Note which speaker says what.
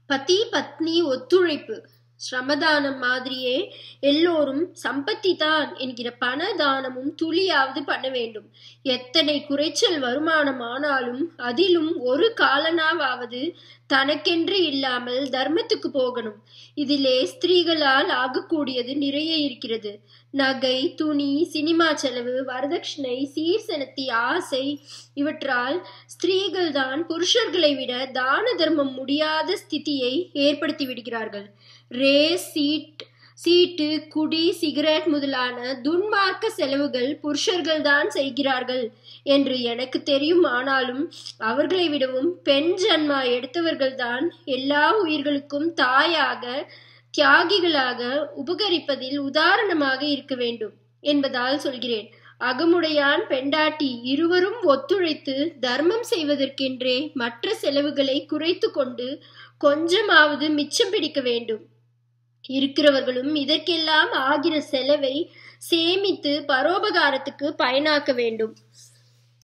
Speaker 1: பதி பத்னி ஒத்துழைப்பு ஸ்ரமதானம் மாதிரியே எல்லோரும் சம்பத்தி தான் என்கிற பண தானமும் துளியாவது பண்ண வேண்டும். எத்தனை குறைச்சல் வருமானம் ஆனாலும் அதிலும் ஒரு காலனாவது தனக்கென்று இல்லாமல் தர்மத்துக்கு போகணும். இதிலே ஸ்திரீகளால் ஆகக்கூடியது நிறைய இருக்கிறது. நகை, துணி, சினிமா செலவு, வரதட்சணை, சீர்செனத்தி, ஆசை இவற்றால் ஸ்திரீகள் தான் புருஷர்களை விட தான தர்மம் முடியாத ஸ்திதியை ஏற்படுத்தி விடுகிறார்கள். ரேஸ், சீட்டு, குடி, சிகரெட் முதலான துன்மார்க்க செலவுகள் புருஷர்கள் தான் செய்கிறார்கள் என்று எனக்கு தெரியும். ஆனாலும் அவர்களை விடவும் பெண் ஜன்மா எடுத்தவர்கள்தான் எல்லா உயிர்களுக்கும் தாயாக, தியாகிகளாக உபகரிப்பதில் உதாரணமாக இருக்க வேண்டும் என்பதால் சொல்கிறேன். அகமுடையான் பெண்டாட்டி இருவரும் ஒத்துழைத்து தர்மம் செய்வதற்கென்றே மற்ற செலவுகளை குறைத்து கொண்டு கொஞ்சமாவது மிச்சம் பிடிக்க வேண்டும். இருக்கிறவர்களும் இதற்கெல்லாம் ஆகிற செலவை சேமித்து பரோபகாரத்துக்கு பயனாக்க வேண்டும்.